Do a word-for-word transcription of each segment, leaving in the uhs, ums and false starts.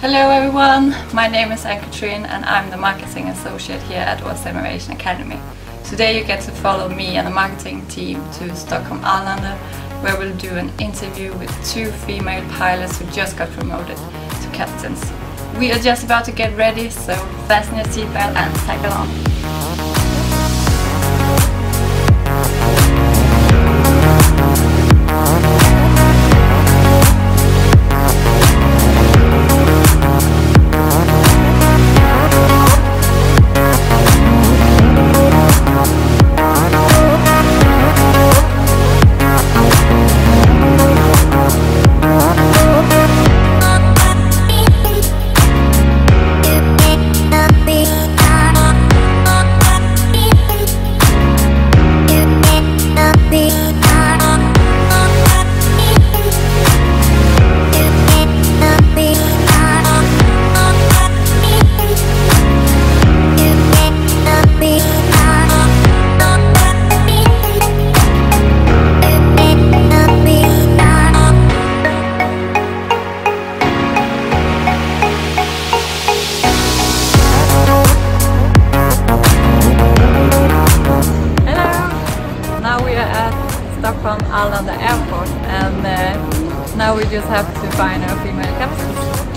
Hello everyone, my name is Ann-Katrin and I'm the Marketing Associate here at O S M Aviation Academy. Today you get to follow me and the marketing team to Stockholm Arlanda, where we'll do an interview with two female pilots who just got promoted to captains. We are just about to get ready, so fasten your seatbelt and tag along. Stockholm Arlanda Airport, and uh, now we just have to find our female captains.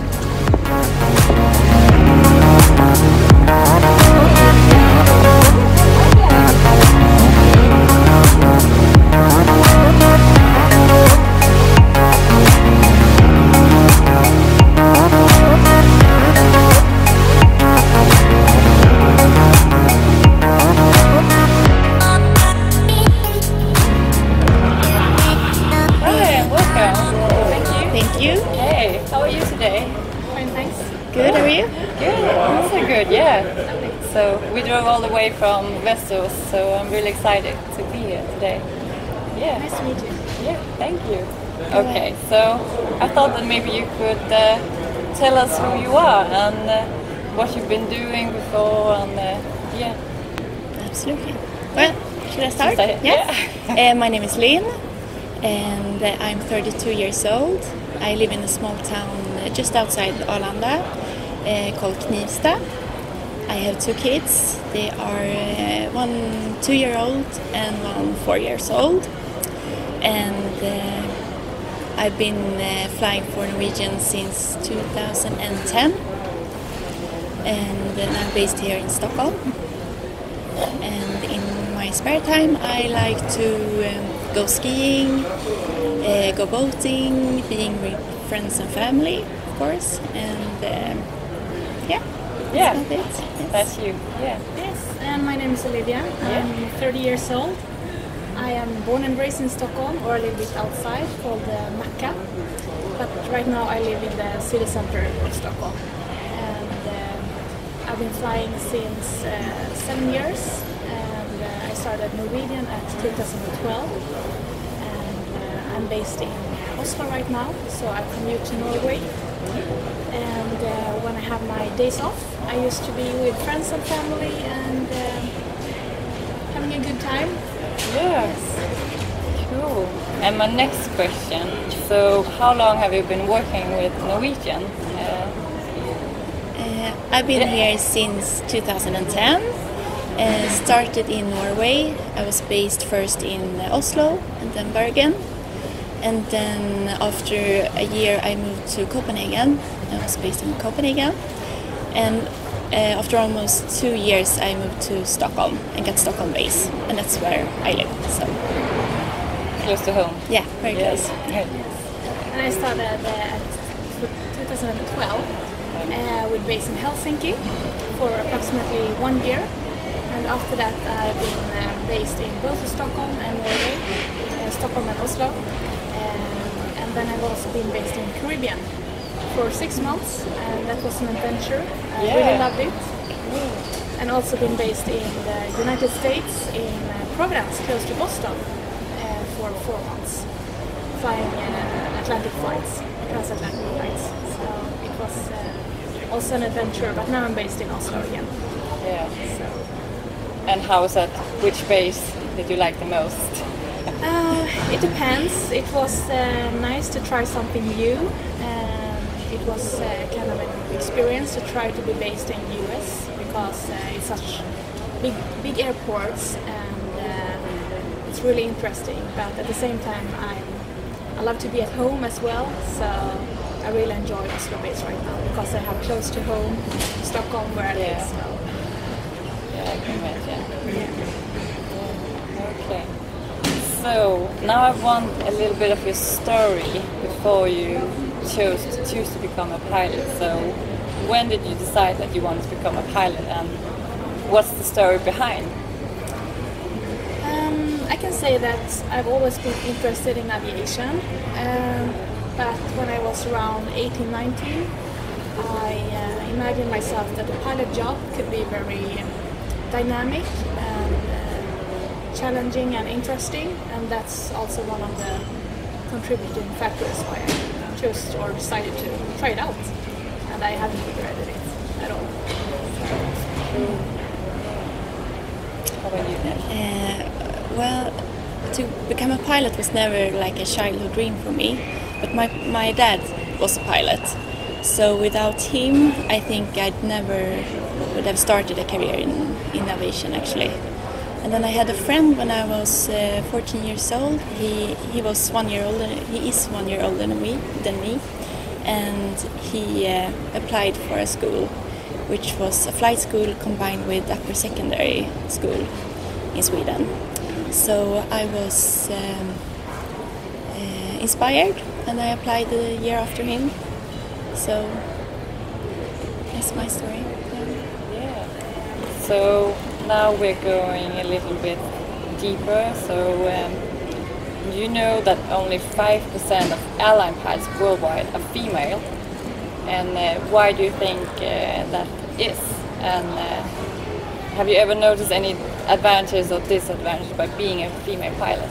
Thank you. Hey, how are you today? Fine, thanks. Good, how are you? Good, also good, yeah. So we drove all the way from Västerås, so I'm really excited to be here today. Yeah. Nice to meet you. Yeah, thank you. Okay, so I thought that maybe you could uh, tell us who you are and uh, what you've been doing before, and uh, yeah. Absolutely. Well, should I start? Start? Yes. Yeah. uh, my name is Linn, and uh, I'm thirty-two years old. I live in a small town uh, just outside Arlanda uh, called Knivsta. I have two kids. They are uh, one two-year-old and one four years old. And uh, I've been uh, flying for Norwegian since two thousand ten. And uh, I'm based here in Stockholm. And in my spare time I like to um, go skiing, uh, go boating, being with friends and family, of course, and um, yeah, Yeah, that's it. Yes. that's you. Yeah. Yes, and my name is Olivia. I'm thirty years old. I am born and raised in Stockholm, or a little bit outside, called uh, Nacka. But right now I live in the city center of Stockholm. And uh, I've been flying since uh, seven years. And uh, I started Norwegian at two thousand twelve. And uh, I'm based in Oslo right now, so I commute to Norway. And uh, when I have my days off, I used to be with friends and family and uh, having a good time. Yes. Cool. And my next question, so how long have you been working with Norwegian? Uh, Uh, I've been Yeah. here since two thousand ten. Uh, started in Norway. I was based first in Oslo and then Bergen. And then after a year I moved to Copenhagen. I was based in Copenhagen. And uh, after almost two years I moved to Stockholm and got Stockholm base. And that's where I live. So close to home? yeah, very close. Yes. And I started uh, at two thousand twelve uh, with base in Helsinki for approximately one year. And after that I've been uh, based in both Stockholm and Norway, uh, Stockholm and Oslo. Um, and then I've also been based in Caribbean for six months, and that was an adventure. I Yeah. really loved it. And also been based in the United States, in uh, Providence, close to Boston, uh, for four months, flying uh, Atlantic flights, transatlantic flights. So it was uh, also an adventure, but now I'm based in Oslo again. Yeah. So. And how was that? Which base did you like the most? Uh, it depends. It was uh, nice to try something new. Um, it was uh, kind of an experience to try to be based in U S because uh, it's such big, big airports and uh, it's really interesting. But at the same time, I'm, I love to be at home as well, so I really enjoy Oslo base right now because I have close to home, Stockholm, where I live. Yeah. So. Yeah, I can imagine. Yeah. Okay. So now I want a little bit of your story before you chose to choose to become a pilot. So when did you decide that you wanted to become a pilot, and what's the story behind? Um, I can say that I've always been interested in aviation, um, but when I was around eighteen, nineteen, I uh, imagined myself that a pilot job could be very um, dynamic and uh, challenging and interesting, and that's also one of the contributing factors why I chose or decided to try it out, and I haven't regretted it at all. How about you, Nick? Uh, well, to become a pilot was never like a childhood dream for me, but my, my dad was a pilot. So without him, I think I'd never would have started a career in, in aviation actually. And then I had a friend when I was uh, fourteen years old. He he was one year older. He is one year older than me, than me, and he uh, applied for a school, which was a flight school combined with upper secondary school in Sweden. So I was um, uh, inspired, and I applied the year after him. So that's my story. Yeah. Yeah. So now we're going a little bit deeper. So um, you know that only five percent of airline pilots worldwide are female, and uh, why do you think uh, that is? And uh, have you ever noticed any advantages or disadvantages by being a female pilot?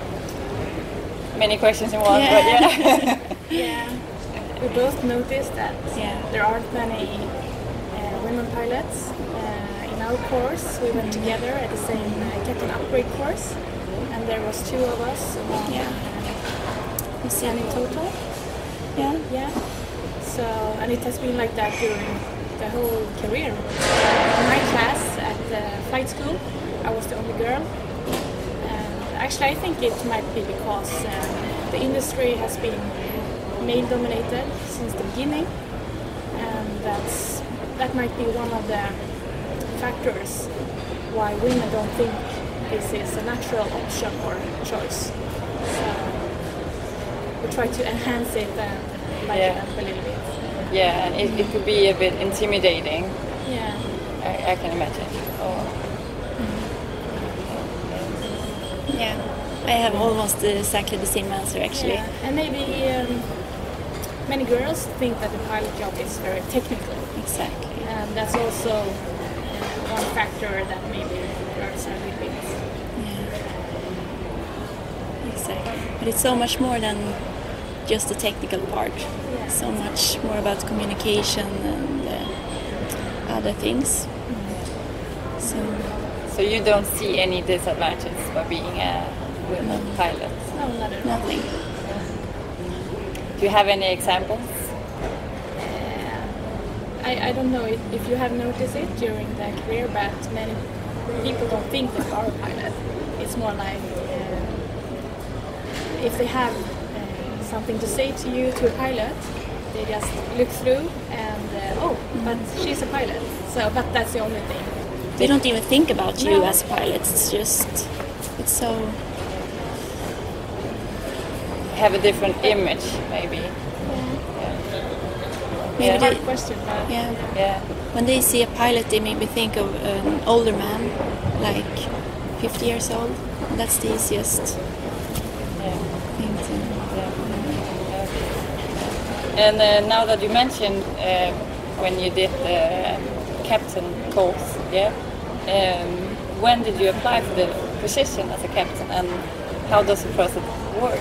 Many questions in one, Yeah. but yeah. Yeah, we both noticed that Yeah. there aren't many uh, women pilots. Uh, in our course, we went together at the same uh, captain upgrade course, and there was two of us among Yeah. uh, ten in total. Yeah. Yeah. So, and it has been like that during the whole career. In my class at the flight school, I was the only girl. And actually, I think it might be because um, the industry has been male-dominated since the beginning, and that's that might be one of the factors why women don't think this is a natural option or choice. So we try to enhance it and lighten Yeah. it up a little bit. Yeah, and it, it could be a bit intimidating. Yeah. I, I can imagine. Oh. Yeah. I have almost exactly the same answer actually. Yeah. And maybe um, many girls think that the pilot job is very technical, Exactly. and that's also uh, one factor that maybe hurts a little bit. Yeah. Exactly. But it's so much more than just the technical part. Yeah. So much more about communication and uh, other things. So So you don't see any disadvantages by being a women pilot? No, not at all. nothing. Do you have any examples? I, I don't know if, if you have noticed it during the career, but many people don't think that you are a pilot. It's more like uh, if they have uh, something to say to you, to a pilot, they just look through and, uh, oh, but she's a pilot. So, but that's the only thing. They don't even think about you No. as pilots. It's just, it's so, Have a different image, maybe. maybe Yeah. they, Hard question, but yeah. Yeah. When they see a pilot, they maybe think of an older man, like fifty years old. That's the easiest Yeah. thing to. And uh, now that you mentioned uh, when you did the captain course, yeah, um, when did you apply for the position as a captain, and how does the process work?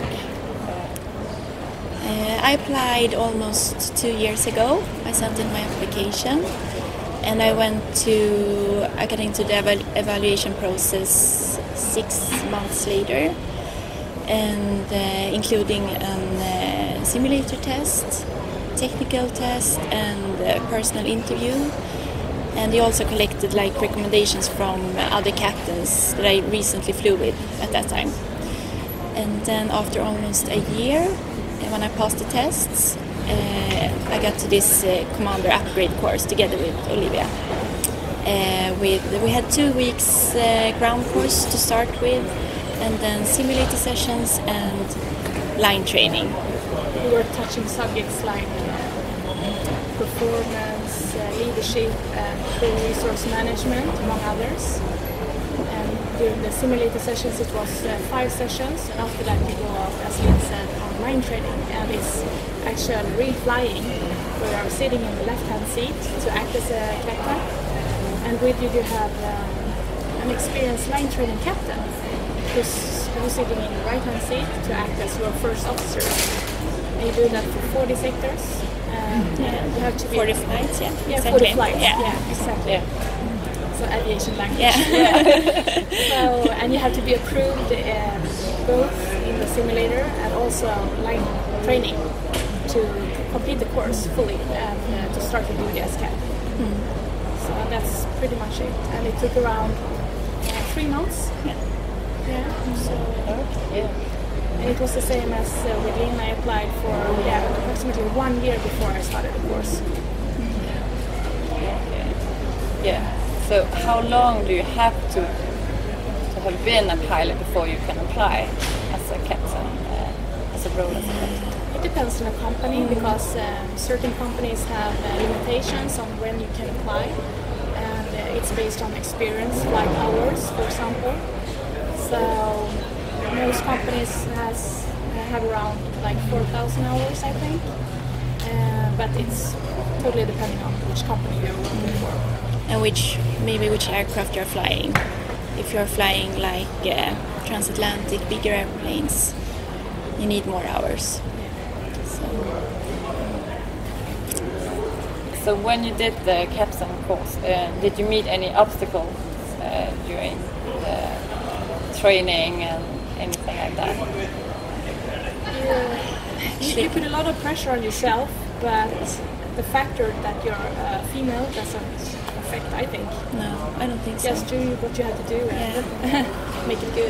Uh, I applied almost two years ago. I sent in my application, and I went to I got into the eval- evaluation process six months later, and uh, including a uh, simulator test technical test and a personal interview. And he also collected like recommendations from other captains that I recently flew with at that time. And then after almost a year, when I passed the tests, uh, I got to this uh, commander upgrade course together with Olivia. Uh, with we had two weeks uh, ground course to start with, and then simulator sessions and line training. We were touching subjects like uh, performance, uh, leadership, and crew resource management, among others. And during the simulator sessions, it was uh, five sessions, and after that, we go out, as Linn said, on line training, and it's actual real flying, where you are sitting in the left-hand seat to act as a captain, and with you, you have um, an experienced line training captain who's, who's sitting in the right-hand seat to act as your first officer. And you do that for forty sectors. And yeah. you have to be forty flights, yeah. Yeah, exactly. forty flights. Yeah, yeah exactly. Yeah. So aviation language. Yeah. yeah. So and you have to be approved uh, both in the simulator and also line training to complete the course fully and uh, to start the duty as captain. Mm. So that's pretty much it. And it took around uh, three months. Yeah. Yeah. So. Okay. Yeah. And it was the same as uh, with Linn. I applied for yeah, approximately one year before I started the course. Okay. Yeah. So how long do you have to to have been a pilot before you can apply as a captain, uh, as a role as a captain? It depends on the company because um, certain companies have uh, limitations on when you can apply, and uh, it's based on experience, flight hours, for example. So most companies has have around like four thousand hours, I think, uh, but it's totally depending on which company you're working for. And which maybe which aircraft you're flying. If you're flying like uh, transatlantic, bigger airplanes, you need more hours. So, so when you did the captain course, uh, did you meet any obstacles uh, during the training and anything like that? You, you put a lot of pressure on yourself, but the factor that you're a female doesn't affect, I think. no, I don't think so. Just do what you have to do and Yeah. make it good.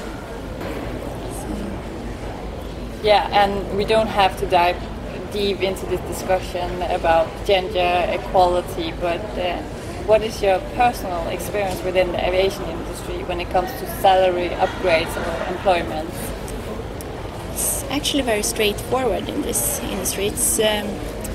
Yeah, and we don't have to dive deep into this discussion about gender equality, but uh, what is your personal experience within the aviation industry when it comes to salary upgrades or employment? It's actually very straightforward in this industry. It's um,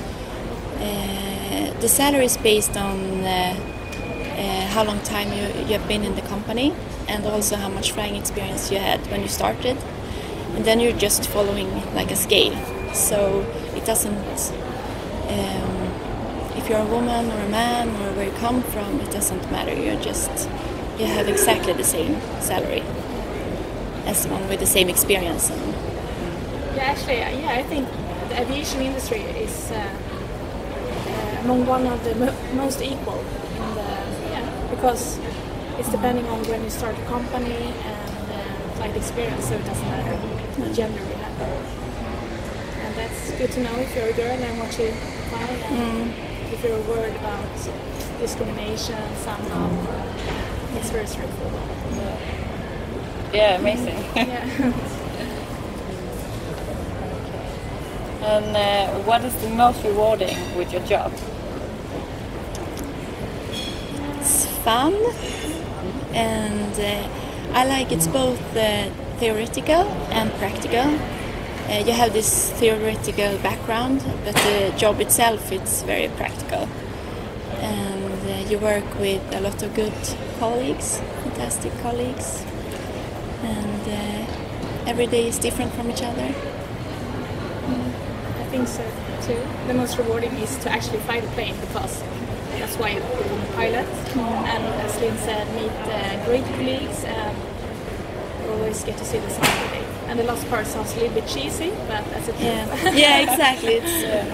uh, the salary is based on uh, uh, how long time you, you have been in the company, and also how much flying experience you had when you started. And then you're just following like a scale. So it doesn't, um, if you're a woman or a man or where you come from, it doesn't matter. You're just, you have exactly the same salary as one with the same experience. And, Yeah, actually, yeah, I think the aviation industry is uh, uh, among one of the mo most equal in the, yeah, because it's depending on when you start a company and uh, flight experience, so it doesn't matter what gender you have. And that's good to know if you're a girl and what you fly, and mm. if you're worried about discrimination somehow, it's very straightforward. Yeah, amazing. Yeah. And uh, what is the most rewarding with your job? It's fun, and uh, I like it's both uh, theoretical and practical. Uh, you have this theoretical background, but the job itself it's very practical. And uh, you work with a lot of good colleagues, fantastic colleagues, and uh, every day is different from each other. I think so too. The most rewarding is to actually fly the plane because that's why you become a pilot. And as Linn said, meet uh, great colleagues and always get to see the sun every day. And the last part sounds a little bit cheesy, but that's it. Yeah, yeah, exactly. It's, uh,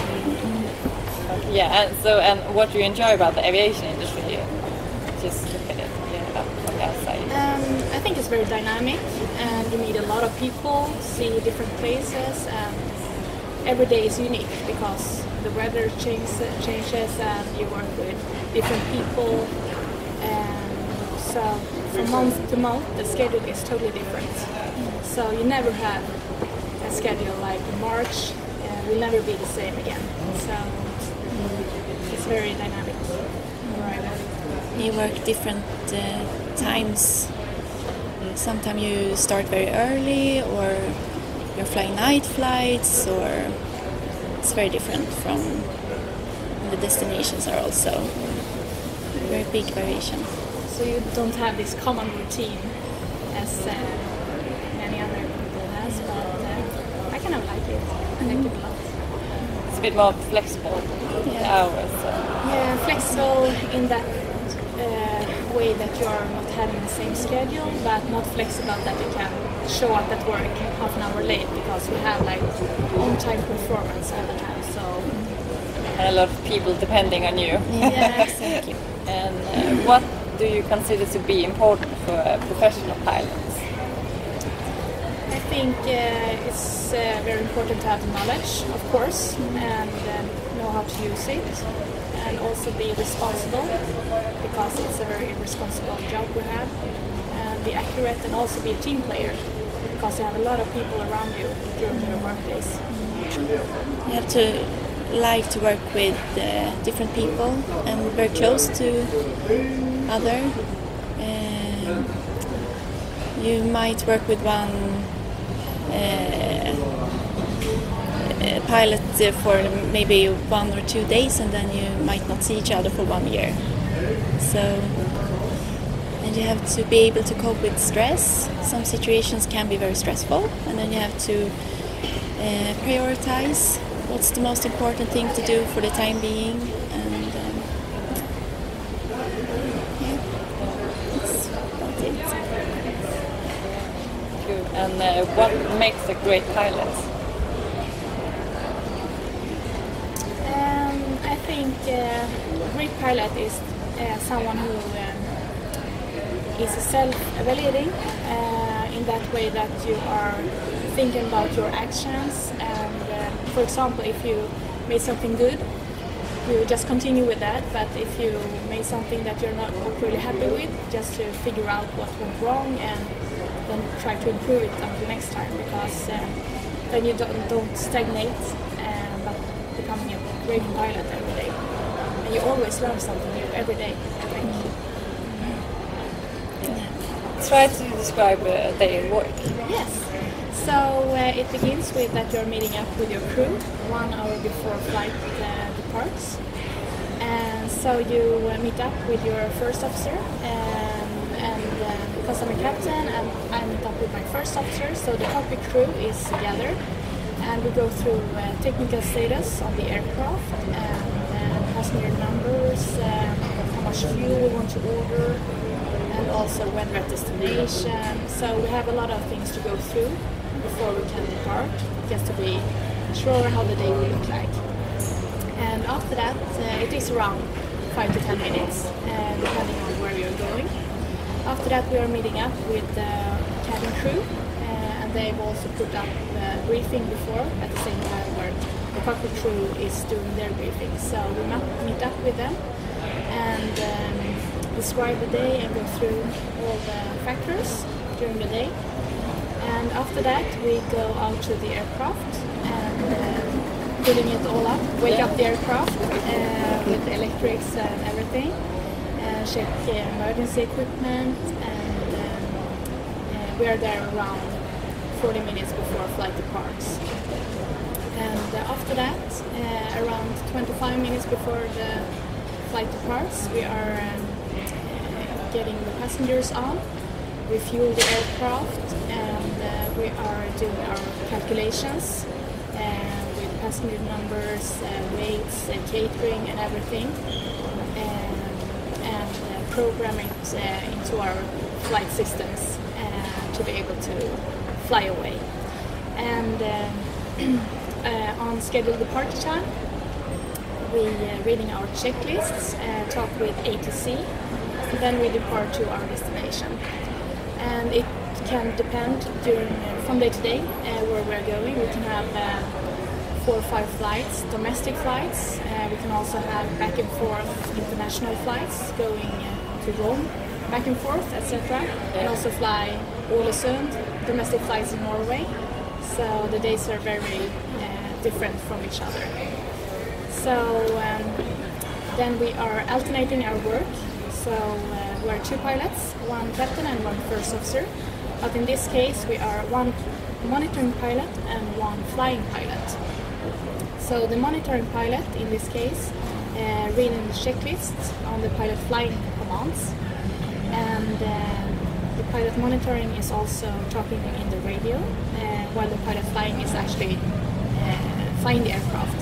Yeah, and so and what do you enjoy about the aviation industry? Just look at it, yeah, from the outside. Um, I think it's very dynamic, and you meet a lot of people, see different places, and every day is unique because the weather change, changes and you work with different people. And so from month to month the schedule is totally different. So you never have a schedule like in March uh, will never be the same again. So it's very dynamic where I work. You work different uh, times. Sometimes you start very early, or you're flying night flights, or it's very different from the destinations are also very big variation. So you don't have this common routine as uh, many other people has, but uh, I kind of like it. I like it a lot. It's a bit more flexible Yeah. hours. So. Yeah, flexible in that uh, way that you're not having the same schedule, but not flexible that you can show up at work half an hour late, because we have like on-time performance all the time. So And a lot of people depending on you. Yeah, exactly. And uh, what do you consider to be important for a professional pilots? I think uh, it's uh, very important to have the knowledge, of course, and uh, know how to use it, and also be responsible, because it's a very responsible job we have, and be accurate, and also be a team player, because you have a lot of people around you during your work days. You have to like to work with uh, different people and very close to other. Um, you might work with one uh, uh, pilot uh, for maybe one or two days, and then you might not see each other for one year. So, and you have to be able to cope with stress. Some situations can be very stressful, and then you have to uh, prioritize what's the most important thing to do for the time being, and um, yeah, that's about it. Good. And uh, what makes a great pilot? Um, I think uh, a great pilot is uh, someone who um, is self-evaluating uh, in that way that you are thinking about your actions, and uh, for example, if you made something good, you just continue with that, but if you made something that you're not really happy with, just to figure out what went wrong and then try to improve it until next time, because uh, then you don't, don't stagnate, uh, but becoming a great pilot every day. And you always learn something new every day, I think. Try to describe a day in work. Yes. So uh, it begins with that you're meeting up with your crew one hour before flight uh, departs. And so you uh, meet up with your first officer, um, and uh, because I'm a captain, and I meet up with my first officer, so the cockpit crew is together, and we go through uh, technical status of the aircraft, and uh, passenger numbers, um, how much fuel we want to order, and also when we're at destination. So we have a lot of things to go through before we can depart, just to be sure how the day will look like. And after that, uh, it is around five to ten minutes, uh, depending on where you're going. After that, we are meeting up with the cabin crew, uh, and they've also put up a briefing before at the same time where the cockpit crew is doing their briefing. So we meet up with them and um, describe the day and go through all the factors during the day. And after that, we go out to the aircraft and uh, putting it all up, wake up the aircraft uh, with the electrics and everything, uh, check uh, emergency equipment, and um, uh, we are there around forty minutes before flight departs. And uh, after that, uh, around twenty-five minutes before the flight departs, we are um, uh, getting the passengers on. We fuel the aircraft, and uh, we are doing our calculations uh, with passenger numbers, uh, weights, uh, catering and everything, um, and uh, program it uh, into our flight systems uh, to be able to fly away. And uh, uh, on scheduled departure time, we uh, reading our checklists, uh, talk with A T C, and then we depart to our destination. And it can depend during uh, from day to day uh, where we're going. We can have uh, four or five flights, domestic flights. Uh, we can also have back and forth international flights going uh, to Rome, back and forth, et cetera. And also fly Ålesund, domestic flights in Norway. So the days are very uh, different from each other. So um, then we are alternating our work. So uh, we're two pilots, one captain and one first officer. But in this case we are one monitoring pilot and one flying pilot. So the monitoring pilot in this case uh, reading the checklists on the pilot flying commands, and uh, the pilot monitoring is also talking in the radio uh, while the pilot flying is actually uh, flying the aircraft.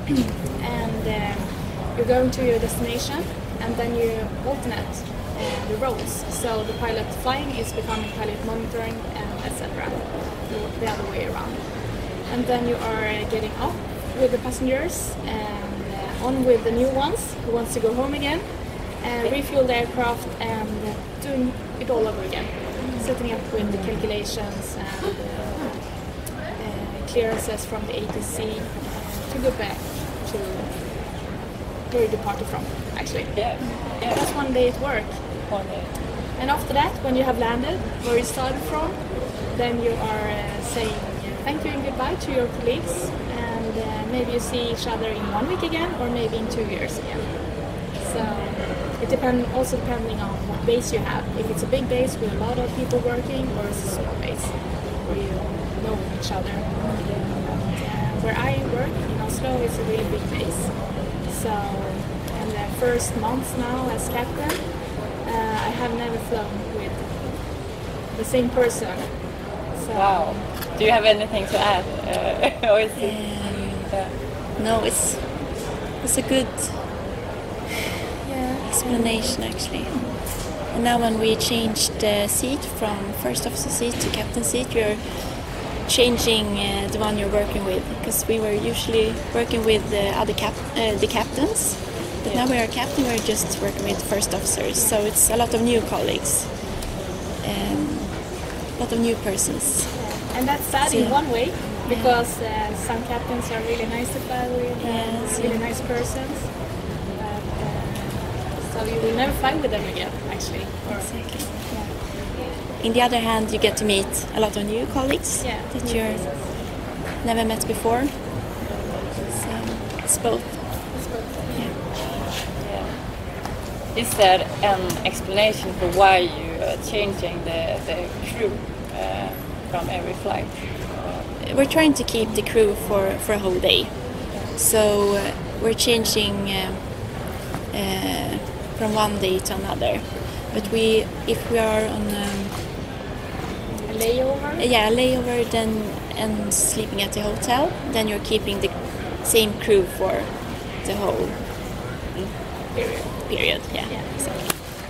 And uh, you're going to your destination and then you alternate uh, the roles. So the pilot flying is becoming pilot monitoring and et cetera. The other way around. And then you are uh, getting up with the passengers and uh, on with the new ones who wants to go home again and refuel the aircraft and uh, doing it all over again. Setting up with the calculations and uh, uh, clearances from the A T C uh, to go back to where you departed from, actually. Yeah. Yeah. That's one day at work. One day. And after that, when you have landed where you started from, then you are uh, saying thank you and goodbye to your colleagues, and uh, maybe you see each other in one week again or maybe in two years again. So it depends, also depending on what base you have. If it's a big base with a lot of people working, or it's a small base where you know each other. And, uh, where I work in Oslo, it's a really big base. So in the first months now as captain, uh, I have never flown with the same person. So, wow. Do you have anything to add? Uh, or is it, Um, yeah. no, it's it's a good yeah. explanation actually. And now when we changed the seat from first officer seat to captain seat, we're changing uh, the one you're working with, because we were usually working with the other cap uh, the captains, but Yeah. now we are captain. We're just working with first officers, so it's a lot of new colleagues, um, a lot of new persons. And that's sad in Yeah. one way, because uh, some captains are really nice to fly with, and Yes, really yeah. nice persons. But, uh, so you will never fly with them again, actually. Or, Exactly. yeah. In the other hand, you get to meet a lot of new colleagues Yeah, that new you're faces. never met before. So it's both. It's both. Yeah. Yeah. Is there an explanation for why you are changing the, the crew uh, from every flight? We're trying to keep the crew for, for a whole day. So uh, we're changing uh, uh, from one day to another. But we, if we are on um, A layover? yeah, a layover then and sleeping at the hotel, then you're keeping the same crew for the whole Period. period. Yeah, Yeah. exactly.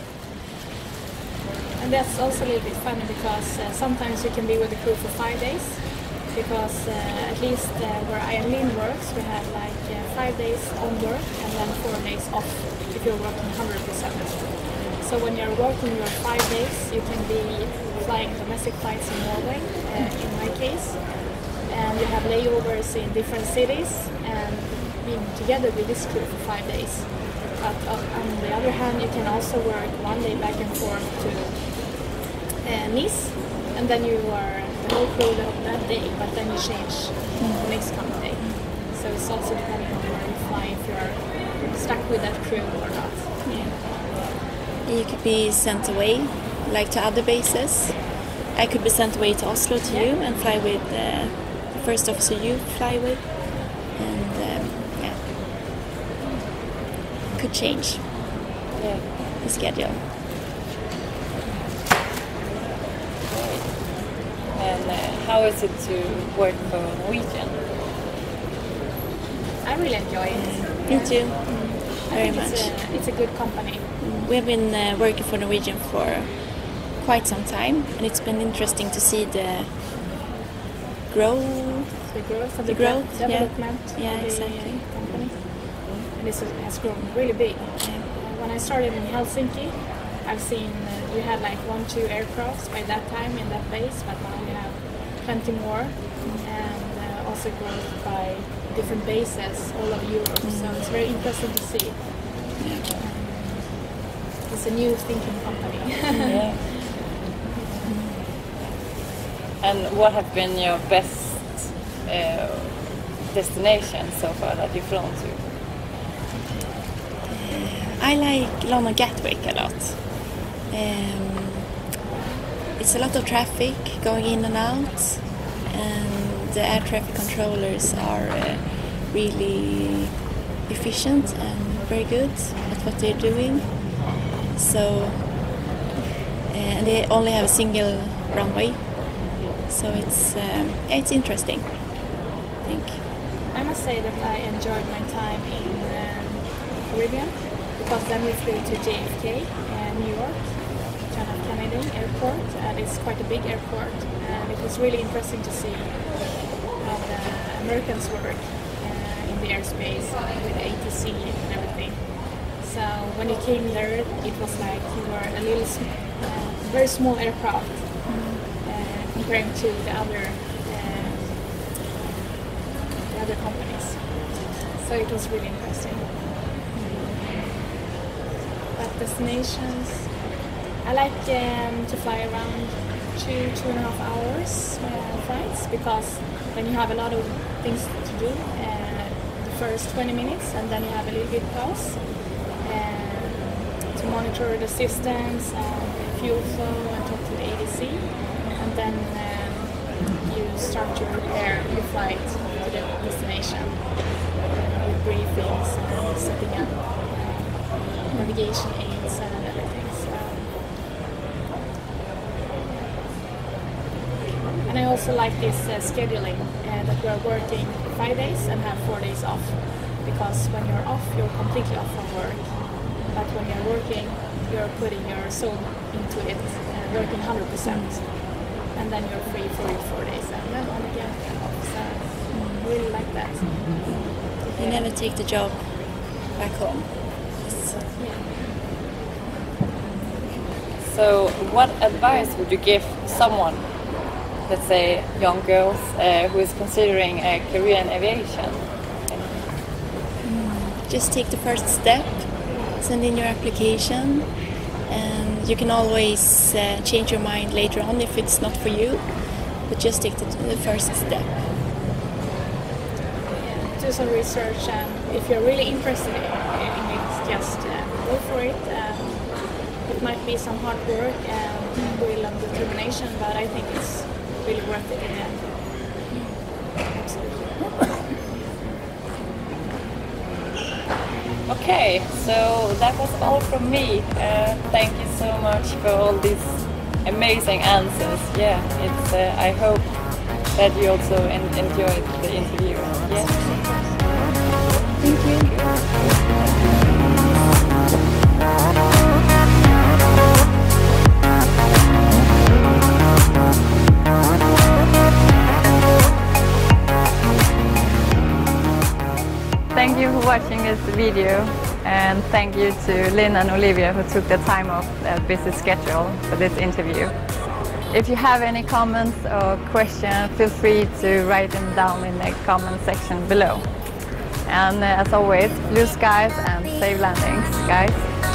And that's also a little bit funny, because uh, sometimes you can be with the crew for five days. Because uh, at least uh, where I am Linn works, we have like uh, five days on work and then four days off if you're working one hundred percent. So when you're working your five days, you can be flying domestic flights in Norway, uh, in my case, and you have layovers in different cities and being together with this crew for five days. But uh, on the other hand, you can also work one day back and forth to uh, Nice, and then you are the whole crew that, that day, but then you change the next coming day. So it's also depending on where you fly, if you're stuck with that crew or not. Yeah. You could be sent away, like to other bases. I could be sent away to Oslo to Yeah. you and fly with uh, the first officer you fly with, and um, yeah, could change Yeah. the schedule. And uh, how is it to work for Norwegian? I really enjoy it. Me too, I very think much. It's a, it's a good company. We have been uh, working for Norwegian for quite some time, and it's been interesting to see the growth. The growth of The the, growth, de- yeah. development Yeah, of the exactly. uh, company. And this is- has grown really big. Uh, when I started in Helsinki, I've seen uh, you had like one, two aircrafts by that time in that base, but now we have plenty more, and uh, also growth by different bases all over Europe. Mm. So it's very interesting to see. Yeah. Um, it's a new thinking company. Yeah. And what have been your best uh, destinations so far that you've flown to? I like London Gatwick a lot. Um, it's a lot of traffic going in and out, and the air traffic controllers are uh, really efficient and very good at what they're doing. So, uh, and they only have a single runway, so it's um, it's interesting, I think. I must say that I enjoyed my time in um, Caribbean, because then we flew to J F K, uh, New York, John F. Kennedy Airport, and it's quite a big airport, and it was really interesting to see how the Americans work uh, in the airspace with A T C and everything. So when you came there, it was like you were a little, uh, very small aircraft uh, compared to the other, uh, the other companies. So it was really interesting. But destinations, I like um, to fly around two, two and a half hours uh, flights, because then you have a lot of things to do uh, the first twenty minutes, and then you have a little bit pause uh, to monitor the systems and the fuel flow and talk to the A D C, and then um, you start to prepare your flight to the destination uh, with briefings and setting up uh, navigation aids and everything. So. And I also like this uh, scheduling, uh, that we are working five days and have four days off. Because when you're off, you're completely off from work. But when you're working, you're putting your soul into it, uh, working one hundred percent. And then you're free for your four days and then on again off. So I really like that. You never take the job back home. Yeah. So what advice would you give someone, let's say young girls, uh, who is considering a career in aviation? Just take the first step, send in your application, and you can always uh, change your mind later on if it's not for you, but just take the, the first step. Yeah, do some research, and if you're really interested in, in it, just uh, go for it. Um, it might be some hard work and will and determination, but I think it's really worth it in the end. Absolutely. Okay, so that was all from me. Uh, thank you so much for all these amazing answers. Yeah, it's. Uh, I hope that you also en enjoyed the interview. Yeah. Thank you. Thank you for watching this video, and thank you to Linn and Olivia who took the time off their busy schedule for this interview. If you have any comments or questions, feel free to write them down in the comment section below. And uh, as always, blue skies and safe landings, guys.